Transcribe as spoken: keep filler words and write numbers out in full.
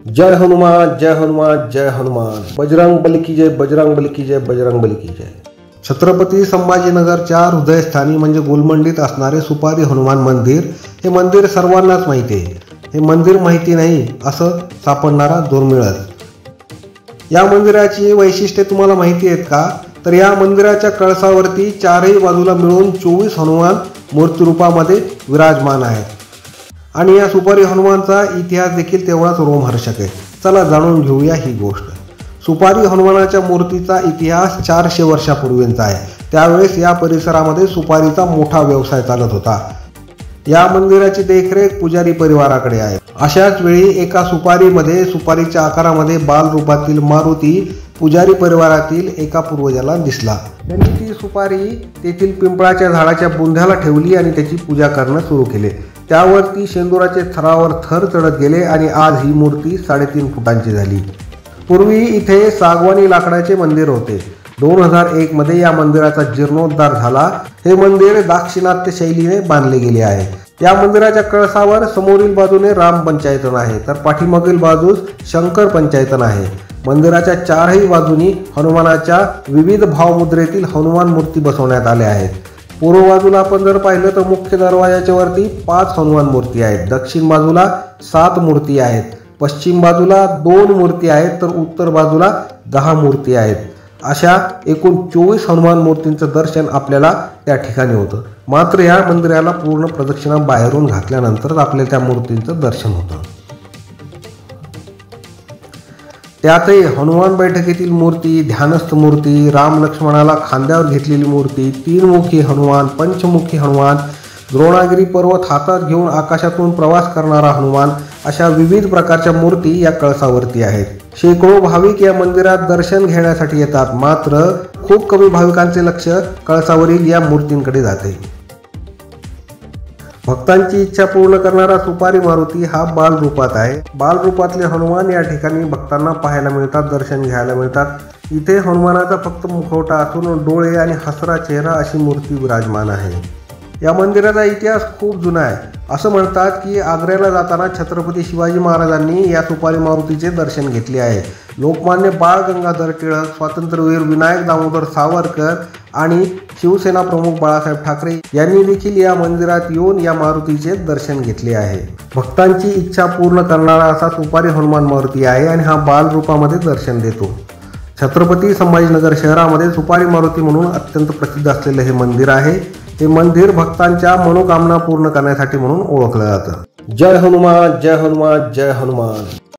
जय हनुमान जय हनुमान जय हनुमान। बजरंग बली की जय, बजरंग बली की जय, बजरंग बली की जय। छत्रपती संभाजीनगरच्या हृदयस्थानी म्हणजे गुलमंडीत असणारे सुपारी हनुमान मंदिर हे मंदिर सर्वांनाच माहिती आहे। हे मंदिर माहिती नाही असं सापडणारा दुर्मिळच। या मंदिराची वैशिष्ट्ये तुम्हाला माहिती आहेत का? तर या मंदिराच्या कळसावरती चारही बाजूला मिळून चोवीस हनुमान मूर्ती रूपामध्ये विराजमान आहेत आणि या सुपारी हनुमानचा इतिहास देखील तेवढाच रोमहर्षक आहे। चला जाणून घेऊया ही गोष्ट। सुपारी हनुमानाच्या मूर्तीचा इतिहास चारशे वर्षापूर्वींचा आहे। त्यावेळेस या परिसरामध्ये सुपारीचा मोठा व्यवसाय चालत होता। या मंदिराची देखरेख पुजारी परिवाराकडे आहे। अशाच वेळी एका सुपारीमध्ये सुपारीच्या आकारामध्ये बाल रूपातील मारुती पुजारी परिवारातील एका पूर्वजाला दिसला। त्यांनी ती सुपारी तेथील पिंपळाच्या झाडाच्या बुंध्याला ठेवली आणि त्याची पूजा करणं सुरू केले। त्यावरती शेंदुराचे थरावर थर चढत गेले आणि आज ही मूर्ती साडेतीन फुटांची झाली। पूर्वी इथे सागवानी लाकडाचे मंदिर होते। दोन हजार एक मध्ये या मंदिराचा जीर्णोद्धार झाला। हे मंदिर दाक्षिणात्य शैलीने बांधले गेले आहे। या मंदिराच्या कळसावर समोरील बाजूने राम पंचायतन आहे तर पाठीमागील बाजूस शंकर पंचायतन आहे। मंदिराच्या चारही बाजूनी हनुमानाच्या विविध भावमुद्रेतील हनुमान मूर्ती बसवण्यात आल्या आहेत। पूर्व बाजूला आपण जर पाहिलं तर मुख्य दरवाजाच्या वरती पाच हनुमान मूर्ती आहेत, दक्षिण बाजूला सात मूर्ती आहेत, पश्चिम बाजूला दोन मूर्ती आहेत तर उत्तर बाजूला दहा मूर्ती आहेत। अशा एकूण चोवीस हनुमान मूर्तींचं दर्शन आपल्याला त्या ठिकाणी होतं। मात्र या मंदिराला पूर्ण प्रदक्षिणा बाहेरून घातल्यानंतर आपल्याला त्या मूर्तींचं दर्शन होतं। त्यातही हनुमान बैठकीतील मूर्ती, ध्यानस्थ मूर्ती, राम लक्ष्मणाला खांद्यावर घेतलेली मूर्ती, तीनमुखी हनुमान, पंचमुखी हनुमान, द्रोणागिरी पर्वत हातात घेऊन आकाशातून प्रवास करणारा हनुमान, अशा विविध प्रकारच्या मूर्ती या कळसावरती आहेत। शेकडो भाविक या मंदिरात दर्शन घेण्यासाठी येतात, मात्र खूप कमी भाविकांचे लक्ष कळसावरील या मूर्तींकडे जाते। भक्तांची इच्छा पूर्ण करणारा सुपारी मारुती हा बाल रूपात आहे। बाल रूपातले हनुमान या ठिकाणी भक्तांना पाहायला मिळतात, दर्शन घ्यायला मिळतात। इथे हनुमानाचा फक्त मुखवटा असून डोळे आणि हसरा चेहरा अशी मूर्ती विराजमान आहे। या मंदिराचा इतिहास खूप जुना आहे। असं म्हणतात की आग्र्याला जाताना छत्रपती शिवाजी महाराजांनी या सुपारी मारुतीचे दर्शन घेतले आहे। लोकमान्य बाळ गंगाधर टिळक, स्वातंत्र्यवीर विनायक दामोदर सावरकर आणि शिवसेना प्रमुख बाळासाहेब ठाकरे यांनी देखील या मंदिरात येऊन या मारुतीचे दर्शन घेतले आहे। भक्तांची इच्छा पूर्ण करणारा असा सुपारी हनुमान मारुती आहे आणि हा बाल रूपामध्ये दर्शन देतो। छत्रपती संभाजीनगर शहरामध्ये सुपारी मारुती म्हणून अत्यंत प्रसिद्ध असलेले हे मंदिर आहे। हे मंदिर भक्तांच्या मनोकामना पूर्ण करण्यासाठी म्हणून ओळखलं जातं। जय हनुमान जय हनुमान जय हनुमान।